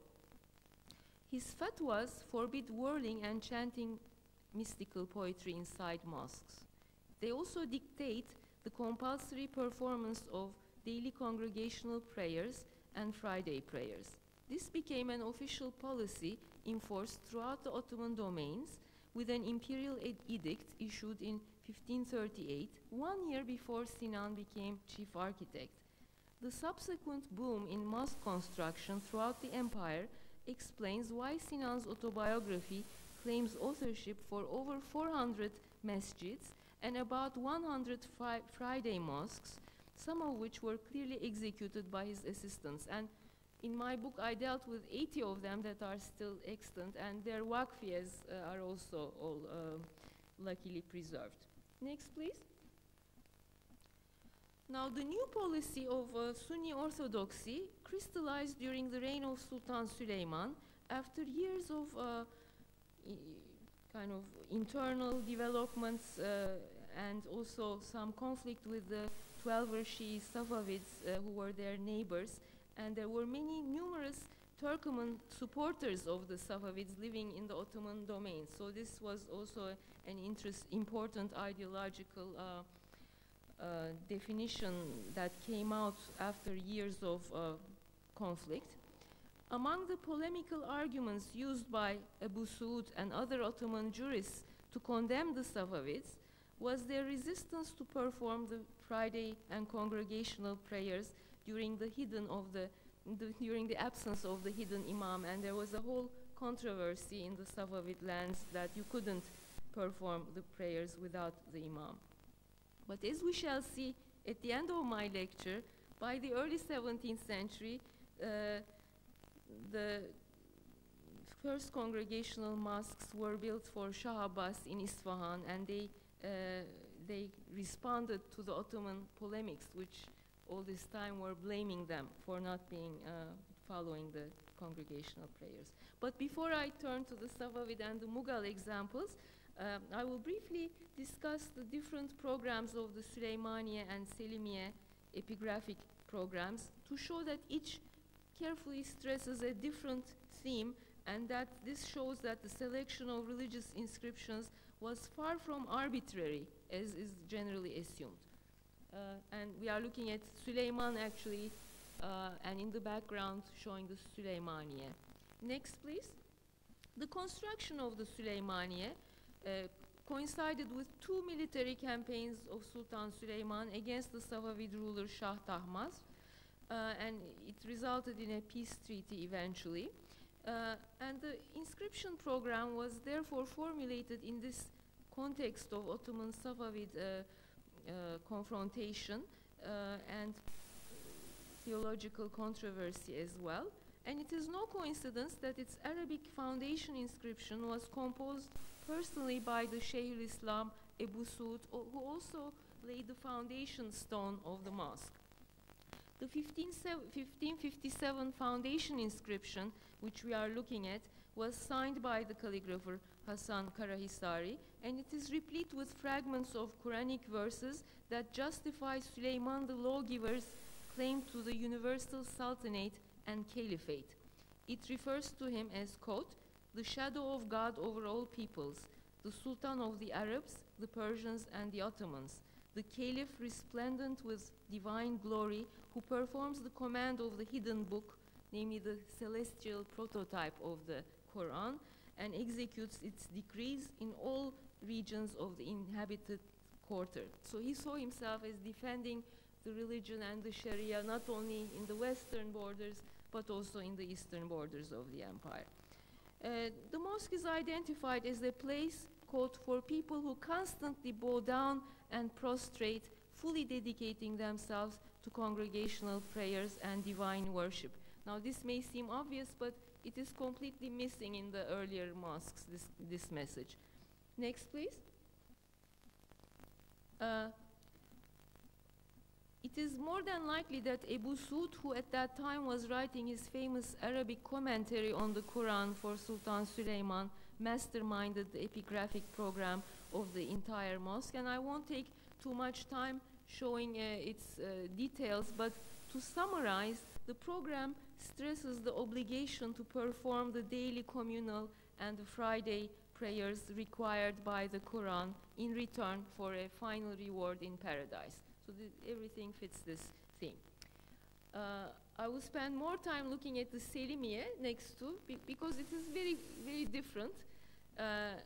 [SPEAKER 2] His fatwas forbid whirling and chanting mystical poetry inside mosques. They also dictate the compulsory performance of daily congregational prayers and Friday prayers. This became an official policy enforced throughout the Ottoman domains with an imperial ed edict issued in fifteen thirty-eight, one year before Sinan became chief architect. The subsequent boom in mosque construction throughout the empire explains why Sinan's autobiography claims authorship for over four hundred masjids and about one hundred Friday mosques, some of which were clearly executed by his assistants. And in my book, I dealt with eighty of them that are still extant, and their waqfiyas uh, are also all uh, luckily preserved. Next, please. Now, the new policy of uh, Sunni orthodoxy crystallized during the reign of Sultan Süleyman after years of uh, kind of internal developments uh, and also some conflict with the Twelver Shii Safavids uh, who were their neighbors, and there were many numerous Turkoman supporters of the Safavids living in the Ottoman domain. So this was also an interest, important ideological uh, uh, definition that came out after years of uh, conflict. Among the polemical arguments used by Ebu Suud and other Ottoman jurists to condemn the Safavids was their resistance to perform the Friday and congregational prayers during the hidden of the, the during the absence of the hidden imam, and there was a whole controversy in the Safavid lands that you couldn't perform the prayers without the imam. But as we shall see at the end of my lecture, by the early seventeenth century, uh, the first congregational mosques were built for Shah Abbas in Isfahan, and they uh, they responded to the Ottoman polemics, which all this time were blaming them for not being uh, following the congregational prayers. But before I turn to the Safavid and the Mughal examples, uh, I will briefly discuss the different programs of the Süleymaniye and Selimiye epigraphic programs to show that each carefully stresses a different theme, and that this shows that the selection of religious inscriptions was far from arbitrary, as is generally assumed. Uh, and we are looking at Süleyman actually, uh, and in the background showing the Süleymaniye. Next, please. The construction of the Süleymaniye uh, coincided with two military campaigns of Sultan Süleyman against the Safavid ruler Shah Tahmasp. uh, and it resulted in a peace treaty eventually. Uh, and the inscription program was therefore formulated in this context of Ottoman Safavid uh, uh, confrontation uh, and theological controversy as well. And it is no coincidence that its Arabic foundation inscription was composed personally by the Shaykh al-Islam Ebu Suud, who also laid the foundation stone of the mosque. The fifteen fifty-seven foundation inscription, which we are looking at, was signed by the calligrapher Hasan Karahisari, and it is replete with fragments of Qur'anic verses that justify Suleiman the lawgiver's claim to the universal sultanate and caliphate. It refers to him as, quote, the shadow of God over all peoples, the Sultan of the Arabs, the Persians, and the Ottomans, the caliph resplendent with divine glory, who performs the command of the hidden book, namely the celestial prototype of the Quran, and executes its decrees in all regions of the inhabited quarter. So he saw himself as defending the religion and the Sharia, not only in the western borders, but also in the eastern borders of the empire. Uh, the mosque is identified as a place, quote, for people who constantly bow down and prostrate, fully dedicating themselves to congregational prayers and divine worship. Now, this may seem obvious, but it is completely missing in the earlier mosques, this, this message. Next, please. Uh, It is more than likely that Ebu Suud, who at that time was writing his famous Arabic commentary on the Quran for Sultan Suleiman, masterminded the epigraphic program of the entire mosque. And I won't take too much time showing uh, its uh, details, but to summarize, the program stresses the obligation to perform the daily communal and the Friday prayers required by the Quran in return for a final reward in paradise. So everything fits this theme. Uh, I will spend more time looking at the Selimiye next to, be because it is very, very different. Uh,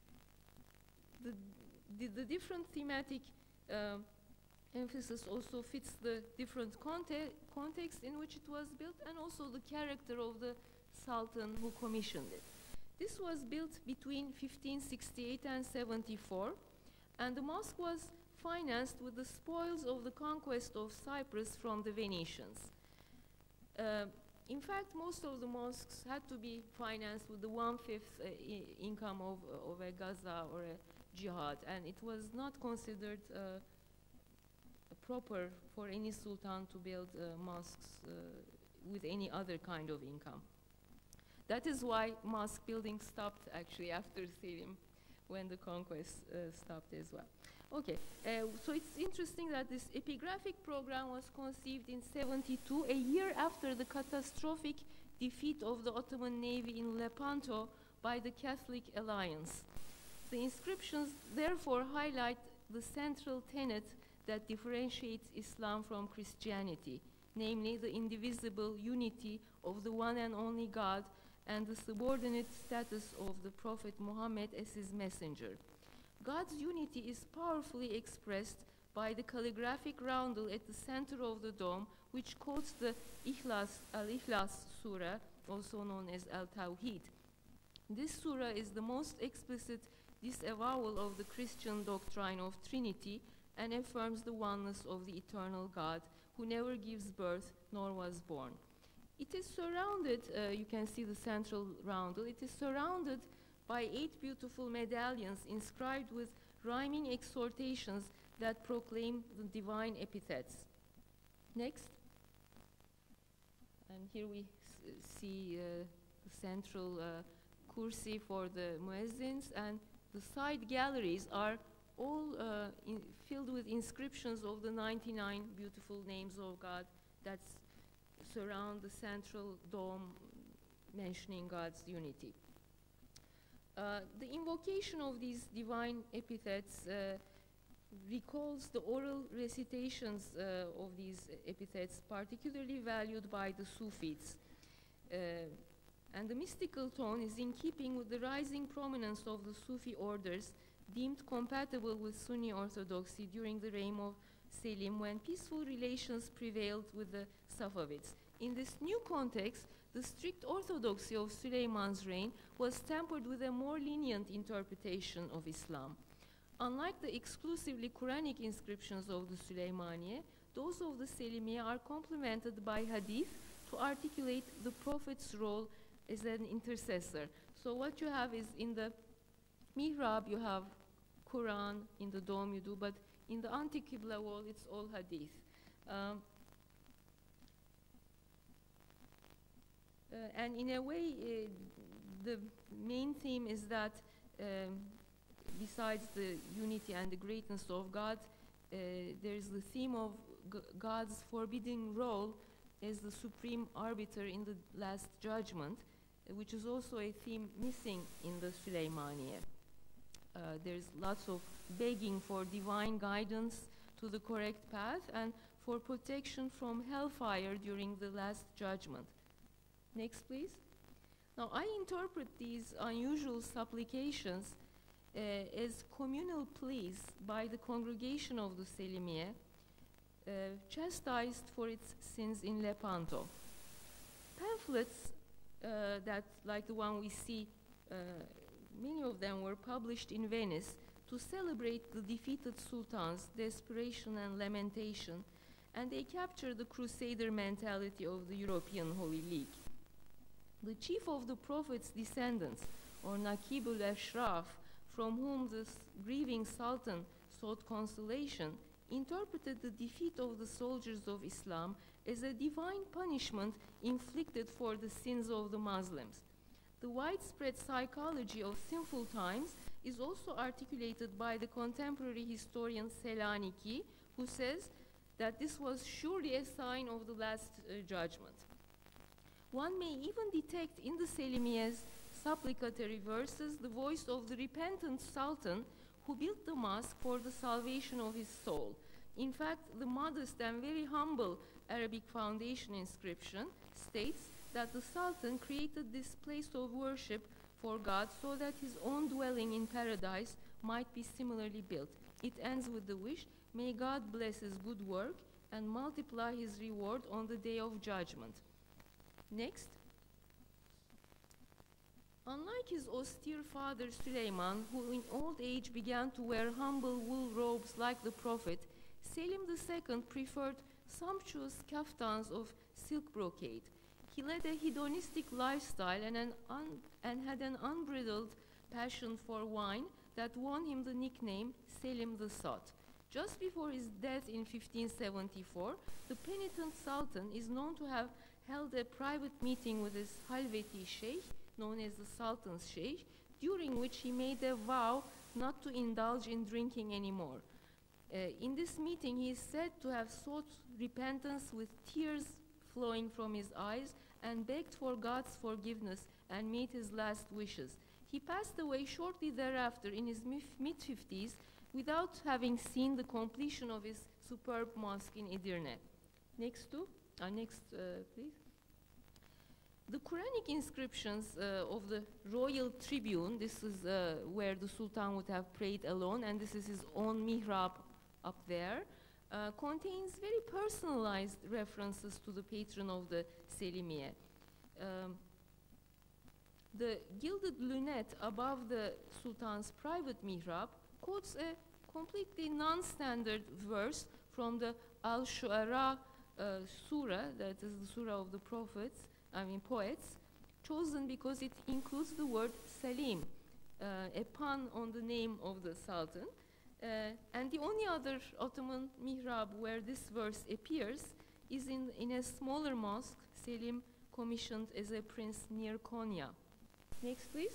[SPEAKER 2] the, the, the different thematic uh, emphasis also fits the different conte context in which it was built, and also the character of the Sultan who commissioned it. This was built between fifteen sixty-eight and seventy-four, and the mosque was financed with the spoils of the conquest of Cyprus from the Venetians. Uh, in fact, most of the mosques had to be financed with the one-fifth uh, income of, uh, of a Gaza or a jihad, and it was not considered uh, proper for any sultan to build uh, mosques uh, with any other kind of income. That is why mosque building stopped actually after Selim, when the conquest uh, stopped as well. Okay, uh, so it's interesting that this epigraphic program was conceived in seventy-two, a year after the catastrophic defeat of the Ottoman navy in Lepanto by the Catholic Alliance. The inscriptions therefore highlight the central tenet that differentiates Islam from Christianity, namely the indivisible unity of the one and only God and the subordinate status of the Prophet Muhammad as his messenger. God's unity is powerfully expressed by the calligraphic roundel at the center of the dome, which quotes the Ikhlas, al-Ikhlas surah, also known as al-Tawhid. This surah is the most explicit disavowal of the Christian doctrine of Trinity and affirms the oneness of the eternal God, who never gives birth nor was born. It is surrounded, uh, you can see the central roundel, it is surrounded by eight beautiful medallions inscribed with rhyming exhortations that proclaim the divine epithets. Next. And here we see uh, the central uh, kursi for the muezzins, and the side galleries are all uh, in filled with inscriptions of the ninety-nine beautiful names of God that surround the central dome mentioning God's unity. Uh, the invocation of these divine epithets uh, recalls the oral recitations uh, of these epithets, particularly valued by the Sufis. Uh, and the mystical tone is in keeping with the rising prominence of the Sufi orders deemed compatible with Sunni orthodoxy during the reign of Selim when peaceful relations prevailed with the Safavids. In this new context, the strict orthodoxy of Süleyman's reign was tempered with a more lenient interpretation of Islam. Unlike the exclusively Qur'anic inscriptions of the Süleymaniye, those of the Selimiye are complemented by hadith to articulate the Prophet's role as an intercessor. So what you have is in the mihrab you have Quran, in the dome you do, but in the anti-Qibla wall it's all hadith. Um, uh, and in a way, uh, the main theme is that um, besides the unity and the greatness of God, uh, there is the theme of G God's forbidding role as the supreme arbiter in the last judgment, uh, which is also a theme missing in the Süleymaniye. Uh, there's lots of begging for divine guidance to the correct path and for protection from hellfire during the last judgment. Next, please. Now, I interpret these unusual supplications uh, as communal pleas by the congregation of the Selimiye, uh, chastised for its sins in Lepanto. Pamphlets uh, that, like the one we see, uh, many of them were published in Venice to celebrate the defeated sultan's desperation and lamentation, and they capture the crusader mentality of the European Holy League. The chief of the Prophet's descendants, or Nakibul Ashraf, from whom the grieving sultan sought consolation, interpreted the defeat of the soldiers of Islam as a divine punishment inflicted for the sins of the Muslims. The widespread psychology of sinful times is also articulated by the contemporary historian Selanik'i, who says that this was surely a sign of the last uh, judgment. One may even detect in the Selimiye's supplicatory verses the voice of the repentant sultan who built the mosque for the salvation of his soul. In fact, the modest and very humble Arabic foundation inscription states that the sultan created this place of worship for God so that his own dwelling in paradise might be similarly built. It ends with the wish, may God bless his good work and multiply his reward on the day of judgment. Next. Unlike his austere father Süleyman, who in old age began to wear humble wool robes like the Prophet, Selim the Second preferred sumptuous kaftans of silk brocade. He led a hedonistic lifestyle and, an un and had an unbridled passion for wine that won him the nickname Selim the Sot. Just before his death in fifteen seventy-four, the penitent sultan is known to have held a private meeting with his Halveti Sheikh, known as the Sultan's Sheikh, during which he made a vow not to indulge in drinking anymore. Uh, in this meeting, he is said to have sought repentance with tears flowing from his eyes and begged for God's forgiveness and made his last wishes. He passed away shortly thereafter in his mid fifties without having seen the completion of his superb mosque in Edirne. Next to, uh, next uh, please. The Quranic inscriptions uh, of the royal tribune, this is uh, where the Sultan would have prayed alone, and this is his own mihrab up there, uh, contains very personalized references to the patron of the Selimiye. Um, the gilded lunette above the Sultan's private mihrab quotes a completely non-standard verse from the Al-Shu'ara uh, surah, that is the surah of the prophets, I mean poets, chosen because it includes the word Salim, uh, a pun on the name of the Sultan. Uh, and the only other Ottoman mihrab where this verse appears is in, in a smaller mosque Selim commissioned as a prince near Konya. Next, please.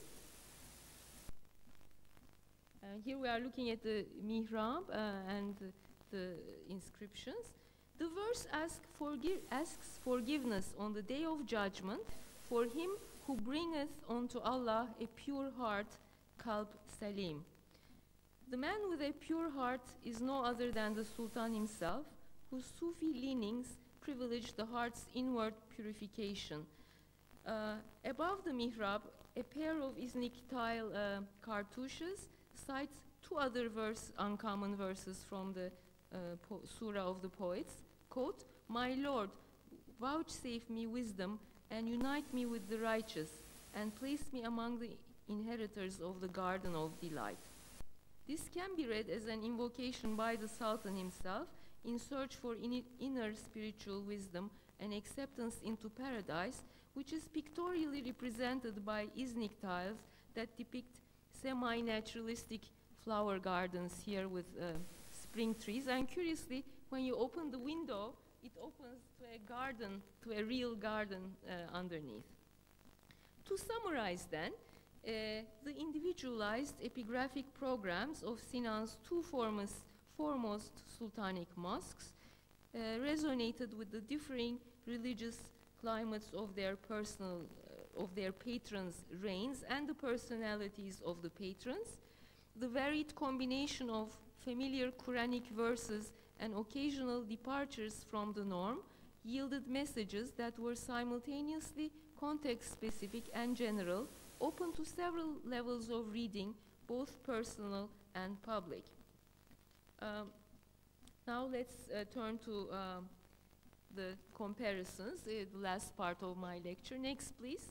[SPEAKER 2] Uh, here we are looking at the mihrab uh, and the, the inscriptions. The verse ask forgi asks forgiveness on the day of judgment for him who bringeth unto Allah a pure heart, kalb salim. The man with a pure heart is no other than the Sultan himself, whose Sufi leanings privilege the heart's inward purification. Uh, above the mihrab, a pair of Islamic tile uh, cartouches cites two other verse, uncommon verses from the uh, po surah of the poets, quote, "My Lord, vouchsafe me wisdom and unite me with the righteous and place me among the inheritors of the garden of delight." This can be read as an invocation by the Sultan himself in search for in inner spiritual wisdom and acceptance into paradise, which is pictorially represented by Islamic tiles that depict semi-naturalistic flower gardens here with uh, spring trees. And curiously, when you open the window, it opens to a garden, to a real garden uh, underneath. To summarize then, uh, the individualized epigraphic programs of Sinan's two foremost, foremost sultanic mosques uh, resonated with the differing religious climates of their personal, uh, of their patrons' reigns and the personalities of the patrons. The varied combination of familiar Qur'anic verses and occasional departures from the norm yielded messages that were simultaneously context-specific and general, open to several levels of reading, both personal and public. Um, now let's uh, turn to uh, the comparisons, uh, the last part of my lecture. Next, please.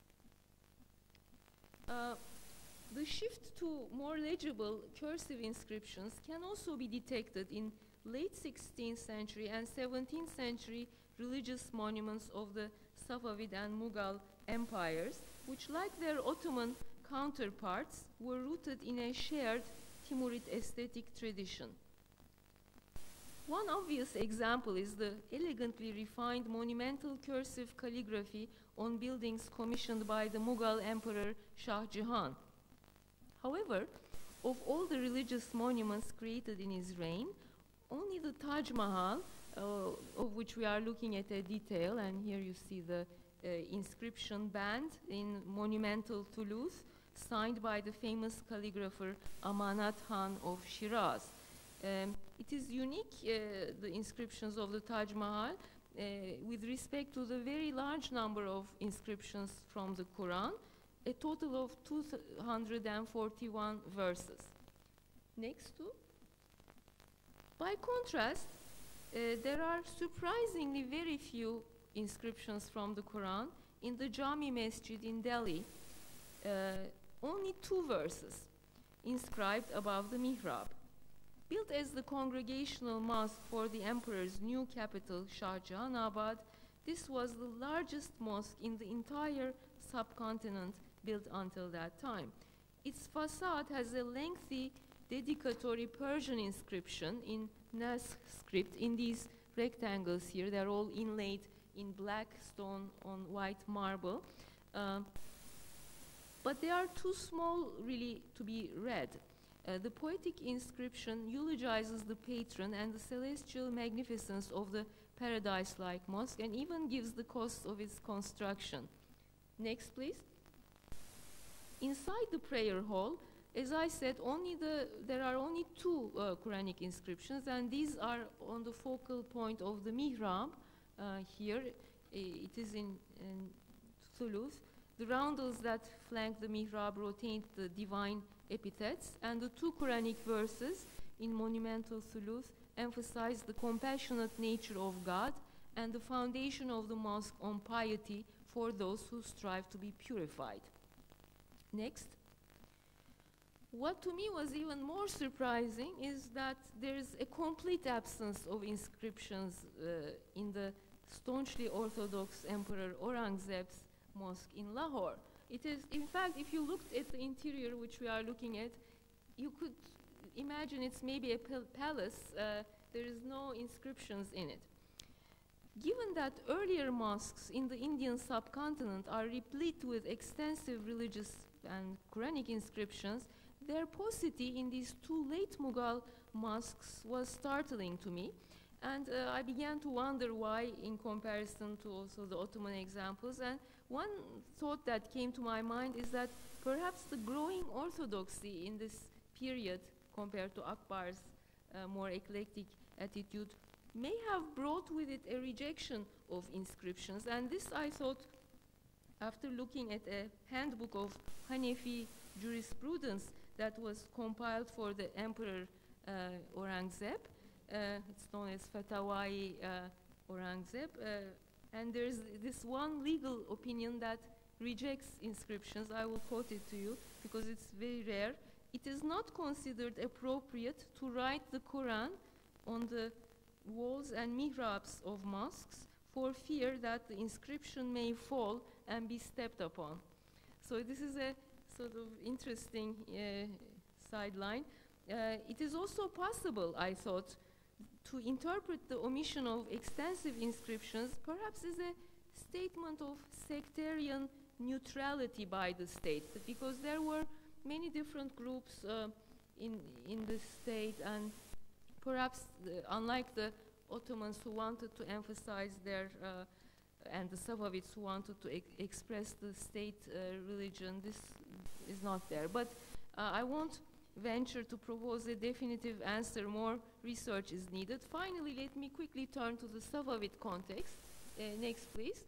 [SPEAKER 2] Uh, the shift to more legible cursive inscriptions can also be detected in late sixteenth century and seventeenth century religious monuments of the Safavid and Mughal empires, which, like their Ottoman counterparts, were rooted in a shared Timurid aesthetic tradition. One obvious example is the elegantly refined monumental cursive calligraphy on buildings commissioned by the Mughal Emperor Shah Jahan. However, of all the religious monuments created in his reign, only the Taj Mahal, uh, of which we are looking at a detail, and here you see the uh, inscription band in Monumental Toulouse, signed by the famous calligrapher Amanat Khan of Shiraz. Um, it is unique, uh, the inscriptions of the Taj Mahal, uh, with respect to the very large number of inscriptions from the Quran, a total of two hundred forty-one verses. Next to. By contrast, uh, there are surprisingly very few inscriptions from the Quran in the Jami Masjid in Delhi. Uh, only two verses inscribed above the mihrab. Built as the congregational mosque for the emperor's new capital, Shah Jahanabad, this was the largest mosque in the entire subcontinent built until that time. Its facade has a lengthy dedicatory Persian inscription in Nas script in these rectangles here. They're all inlaid in black stone on white marble. Um, but they are too small really to be read. Uh, the poetic inscription eulogizes the patron and the celestial magnificence of the paradise-like mosque and even gives the cost of its construction. Next, please. Inside the prayer hall, as I said, only the, there are only two uh, Quranic inscriptions, and these are on the focal point of the mihrab. Uh, here, it is in, in Thuluth. The roundels that flank the mihrab rotate the divine epithets, and the two Quranic verses in Monumental Thuluth emphasize the compassionate nature of God and the foundation of the mosque on piety for those who strive to be purified. Next. What to me was even more surprising is that there is a complete absence of inscriptions uh, in the staunchly Orthodox Emperor Aurangzeb's mosque in Lahore. It is, in fact, if you looked at the interior, which we are looking at, you could imagine it's maybe a pal palace. Uh, there is no inscriptions in it. Given that earlier mosques in the Indian subcontinent are replete with extensive religious and Quranic inscriptions, their paucity in these two late Mughal mosques was startling to me. And uh, I began to wonder why in comparison to also the Ottoman examples. And one thought that came to my mind is that perhaps the growing orthodoxy in this period compared to Akbar's uh, more eclectic attitude may have brought with it a rejection of inscriptions. And this, I thought, after looking at a handbook of Hanefi jurisprudence that was compiled for the Emperor uh, Aurangzeb, Uh, uh, it's known as Fatawai uh, Aurangzeb, uh, and there's this one legal opinion that rejects inscriptions. I will quote it to you because it's very rare. It is not considered appropriate to write the Quran on the walls and mihrabs of mosques for fear that the inscription may fall and be stepped upon. So this is a sort of interesting uh, sideline. Uh, it is also possible, I thought, to interpret the omission of extensive inscriptions perhaps as a statement of sectarian neutrality by the state, because there were many different groups uh, in, in the state, and perhaps the, unlike the Ottomans who wanted to emphasize their, uh, and the Safavids who wanted to ex express the state uh, religion, this is not there. But uh, I won't venture to propose a definitive answer. More research is needed. Finally, let me quickly turn to the Safavid context. Uh, next, please.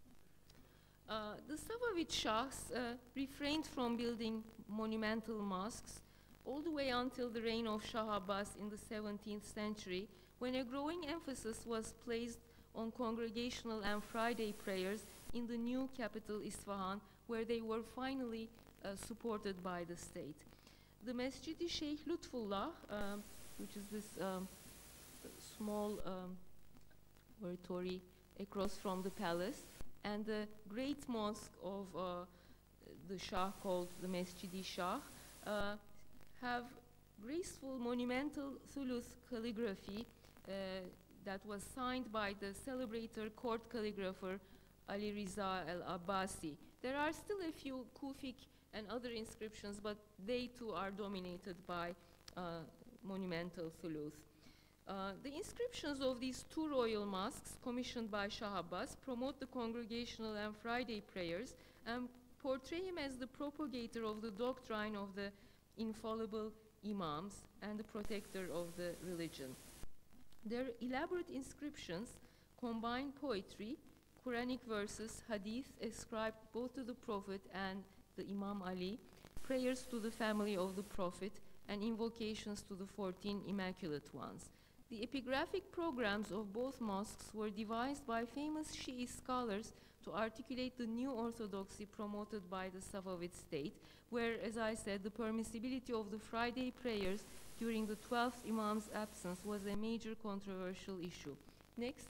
[SPEAKER 2] Uh, the Safavid Shahs uh, refrained from building monumental mosques all the way until the reign of Shah Abbas in the seventeenth century, when a growing emphasis was placed on congregational and Friday prayers in the new capital Isfahan, where they were finally uh, supported by the state. The Masjid-i Sheikh Lutfullah, uh, which is this um, small um, oratory across from the palace, and the great mosque of uh, the Shah called the Masjid-i Shah, uh, have graceful monumental thuluth calligraphy uh, that was signed by the celebrated court calligrapher Ali Riza al-Abbasi. There are still a few Kufic and other inscriptions, but they too are dominated by uh, monumental thuluth. Uh, the inscriptions of these two royal mosques, commissioned by Shah Abbas, promote the congregational and Friday prayers and portray him as the propagator of the doctrine of the infallible imams and the protector of the religion. Their elaborate inscriptions combine poetry, Qur'anic verses, hadith ascribed both to the Prophet and the Imam Ali, prayers to the family of the Prophet, and invocations to the fourteen Immaculate Ones. The epigraphic programs of both mosques were devised by famous Shi'i scholars to articulate the new orthodoxy promoted by the Safavid state, where, as I said, the permissibility of the Friday prayers during the twelfth Imam's absence was a major controversial issue. Next.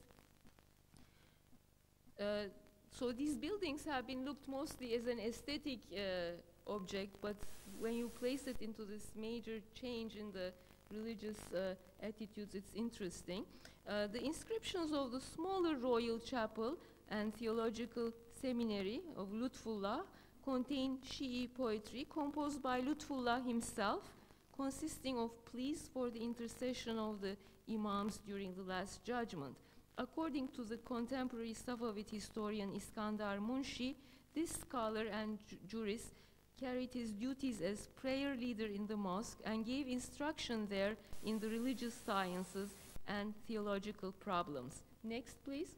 [SPEAKER 2] Uh, so these buildings have been looked mostly as an aesthetic uh, object, but when you place it into this major change in the religious uh, attitudes, it's interesting. Uh, the inscriptions of the smaller royal chapel and theological seminary of Lutfullah contain Shi'i poetry composed by Lutfullah himself, consisting of pleas for the intercession of the imams during the Last Judgment. According to the contemporary Safavid historian Iskandar Munshi, this scholar and ju jurist carried his duties as prayer leader in the mosque and gave instruction there in the religious sciences and theological problems. Next, please.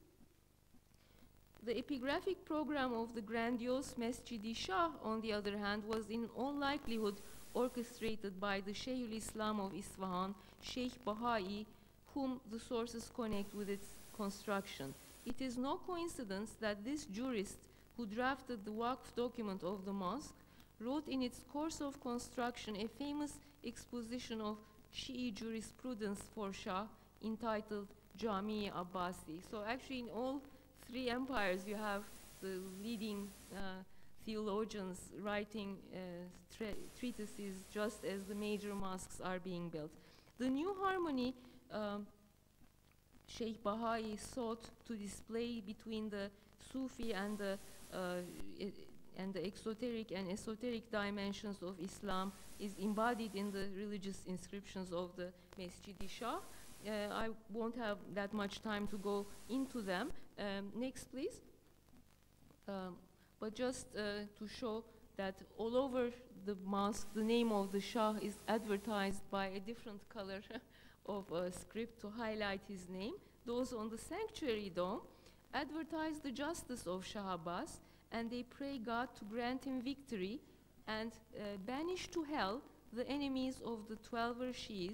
[SPEAKER 2] The epigraphic program of the grandiose Masjid-i Shah, on the other hand, was in all likelihood orchestrated by the Shaykhul Islam of Isfahan, Sheikh Bahai, whom the sources connect with its construction. It is no coincidence that this jurist, who drafted the Waqf document of the mosque, wrote in its course of construction a famous exposition of Shi'i jurisprudence for Shah entitled Jami Abbasi. So actually in all three empires you have the leading uh, theologians writing uh, treatises just as the major mosques are being built. The new harmony um, Sheikh Bahai sought to display between the Sufi and the uh, and the exoteric and esoteric dimensions of Islam is embodied in the religious inscriptions of the Masjid-i Shah. Uh, I won't have that much time to go into them. Um, next, please. Um, but just uh, to show that all over the mosque, the name of the Shah is advertised by a different color of a script to highlight his name. Those on the sanctuary dome advertise the justice of Shah Abbas, and they pray God to grant him victory and uh, banish to hell the enemies of the Twelver Shi'is,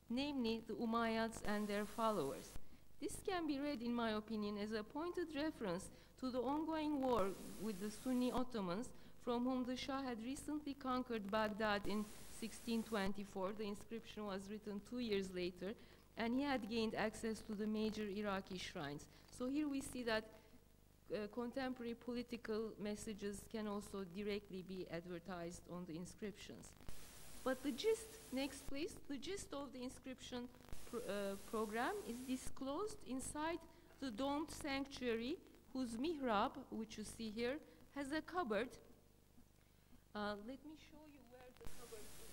[SPEAKER 2] namely the Umayyads and their followers. This can be read, in my opinion, as a pointed reference to the ongoing war with the Sunni Ottomans, from whom the Shah had recently conquered Baghdad in sixteen twenty-four. The inscription was written two years later, and he had gained access to the major Iraqi shrines. So here we see that uh, contemporary political messages can also directly be advertised on the inscriptions. But the gist, next please, the gist of the inscription pro uh, program is disclosed inside the domed sanctuary, whose mihrab, which you see here, has a cupboard. Uh, let me show you where the cupboard is.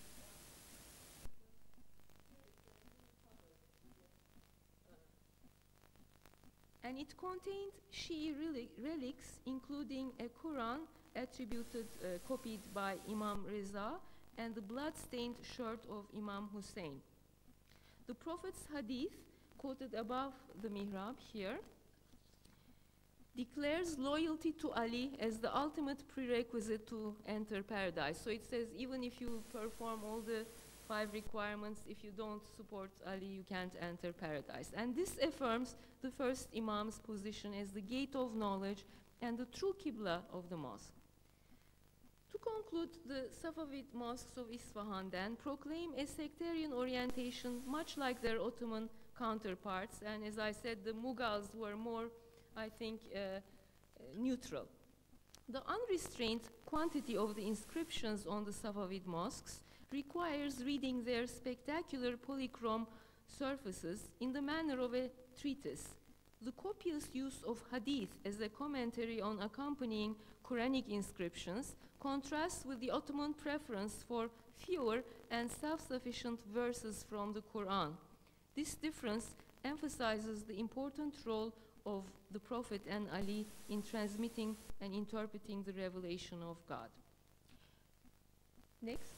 [SPEAKER 2] And it contained Shi'i reli relics, including a Quran attributed, uh, copied by Imam Reza, and the blood-stained shirt of Imam Hussein. The Prophet's hadith, quoted above the mihrab here, declares loyalty to Ali as the ultimate prerequisite to enter paradise. So it says even if you perform all the five requirements, if you don't support Ali, you can't enter paradise. And this affirms the first Imam's position as the gate of knowledge and the true Qibla of the mosque. To conclude, the Safavid mosques of Isfahan then proclaim a sectarian orientation much like their Ottoman counterparts, and as I said, the Mughals were more, I think, uh, neutral. The unrestrained quantity of the inscriptions on the Safavid mosques requires reading their spectacular polychrome surfaces in the manner of a treatise. The copious use of hadith as a commentary on accompanying Qur'anic inscriptions contrasts with the Ottoman preference for fewer and self-sufficient verses from the Quran. This difference emphasizes the important role of the Prophet and Ali in transmitting and interpreting the revelation of God. Next.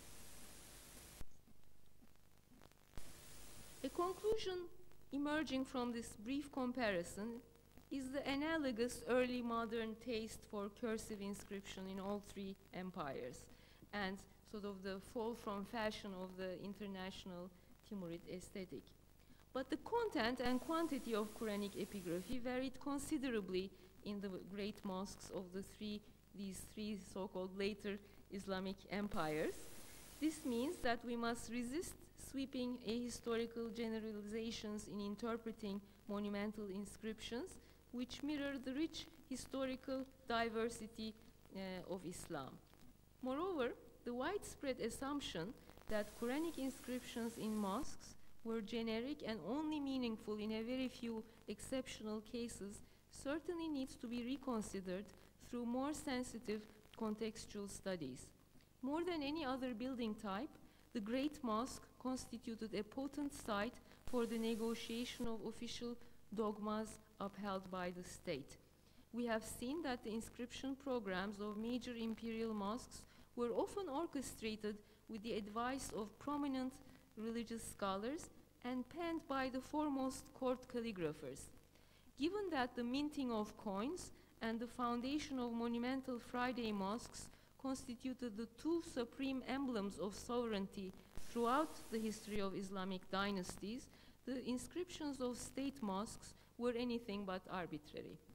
[SPEAKER 2] A conclusion emerging from this brief comparison is the analogous early modern taste for cursive inscription in all three empires, and sort of the fall from fashion of the international Timurid aesthetic. But the content and quantity of Quranic epigraphy varied considerably in the great mosques of the three, these three so-called later Islamic empires. This means that we must resist sweeping ahistorical generalizations in interpreting monumental inscriptions, which mirror the rich historical diversity uh, of Islam. Moreover, the widespread assumption that Quranic inscriptions in mosques were generic and only meaningful in a very few exceptional cases certainly needs to be reconsidered through more sensitive contextual studies. More than any other building type, the Great Mosque constituted a potent site for the negotiation of official dogmas upheld by the state. We have seen that the inscription programs of major imperial mosques were often orchestrated with the advice of prominent religious scholars and penned by the foremost court calligraphers. Given that the minting of coins and the foundation of monumental Friday mosques constituted the two supreme emblems of sovereignty throughout the history of Islamic dynasties, the inscriptions of state mosques were anything but arbitrary.